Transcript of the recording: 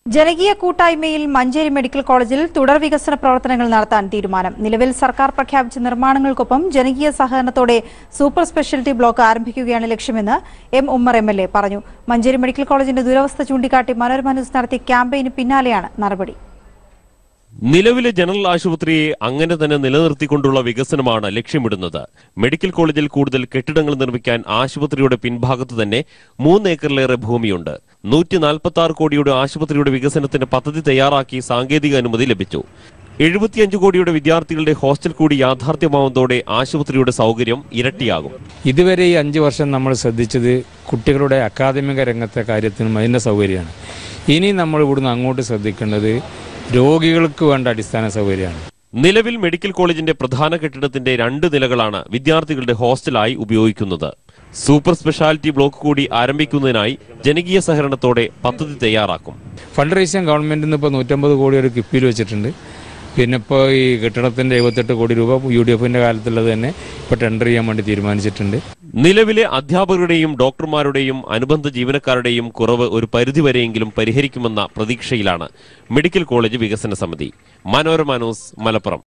ജനകീയ കൂട്ടായ്മയിൽ മഞ്ചേരി മെഡിക്കൽ കോളേജിൽ തുടർ വികസന പ്രവർത്തനങ്ങൾ നടത്താൻ തീരുമാനം. നിലവിൽ സർക്കാർ പ്രഖ്യാപിച്ച നിർമ്മാണങ്ങൾക്കൊപ്പം ജനകീയ സഹകരണത്തോടെ സൂപ്പർ സ്പെഷ്യാലിറ്റി ബ്ലോക്ക് ആരംഭിക്കുകയാണ് ലക്ഷ്യമെന്ന് എം ഉമ്മർ MLA പറഞ്ഞു. മഞ്ചേരി മെഡിക്കൽ കോളേജിന്റെ ദുരവസ്ഥ ചൂണ്ടിക്കാട്ടി മനോരമ ന്യൂസ് നടത്തിയ ക്യാമ്പയിന് പിന്നാലെയാണ് നടപടി. നിലവിലെ ജനറൽ ആശുപത്രിയെ അങ്ങനെ തന്നെ നിലനിർത്തിക്കൊണ്ടുള്ള വികസനമാണ് ലക്ഷ്യമിടുന്നത്. മെഡിക്കൽ കോളേജിൽ കൂടുതൽ കെട്ടിടങ്ങൾ നിർമ്മിക്കാൻ ആശുപത്രിയുടെ പിൻഭാഗത്ത് തന്നെ 3 ഏക്കറിലേറെ ഭൂമിയുണ്ട്. 146 കോടിയുടെ ആശുപത്രിയുടെ വികസനത്തിന് പദ്ധതി തയ്യാറാക്കി സാങ്കേതിക അനുമതി ലഭിച്ചു. 75 കോടിയുടെ വിദ്യാർത്ഥികളുടെ ഹോസ്റ്റൽ കൂടി യാഥാർത്ഥ്യമാവുന്നതോടെ ആശുപത്രിയുടെ സൗകര്യം ഇരട്ടിയാകും. ഇതുവരെ ഈ 5 വർഷം നമ്മൾ ശ്രദ്ധിച്ചത് കുട്ടികളുടെ അക്കാദമിക രംഗത്തെ കാര്യത്തിനും അതിൻ്റെ സൗകര്യമാണ്. ഇനി നമ്മൾ ഇവിടുന്ന് അങ്ങോട്ട് ശ്രദ്ധിക്കേണ്ടത് രോഗികൾക്ക് വേണ്ട അടിസ്ഥാന സൗകര്യമാണ്. നിലവിൽ മെഡിക്കൽ കോളേജിന്റെ പ്രധാന കെട്ടിടത്തിന്റെ 2 നിലകളാണ് വിദ്യാർത്ഥികളുടെ ഹോസ്റ്റലായി ഉപയോഗിക്കുന്നത്. സൂപ്പർ സ്പെഷ്യാലിറ്റി ബ്ലോക്ക് കൂടി ആരംഭിക്കുന്നതിനായി ജനകീയ സഹകരണത്തോടെ പദ്ധതി തയ്യാറാക്കും. ഫണ്ട് റൈസ് ഗവൺമെന്റിൽ നിന്ന് ഇപ്പോൾ 150 കോടി ഒരു കിഫ്ബിയിൽ വെച്ചിട്ടുണ്ട്. പിന്നെ ഇപ്പോൾ ഈ കെട്ടിടത്തിന്റെ 78 കോടി രൂപ UDFന്റെ കാലത്തുള്ളത് തന്നെ ഇപ്പോൾ ടെൻഡർ ചെയ്യാൻ വേണ്ടി തീരുമാനിച്ചിട്ടുണ്ട്. നിലവിലെ അധ്യാപകരുടെയും ഡോക്ടർമാരുടെയും അനുബന്ധ ജീവനക്കാരുടെയും കുറവ് ഒരു പരിധിവരെയെങ്കിലും പരിഹരിക്കുമെന്ന പ്രതീക്ഷയിലാണ് മെഡിക്കൽ കോളേജ് വികസന സമിതി. മനോരമ ന്യൂസ്, മലപ്പുറം.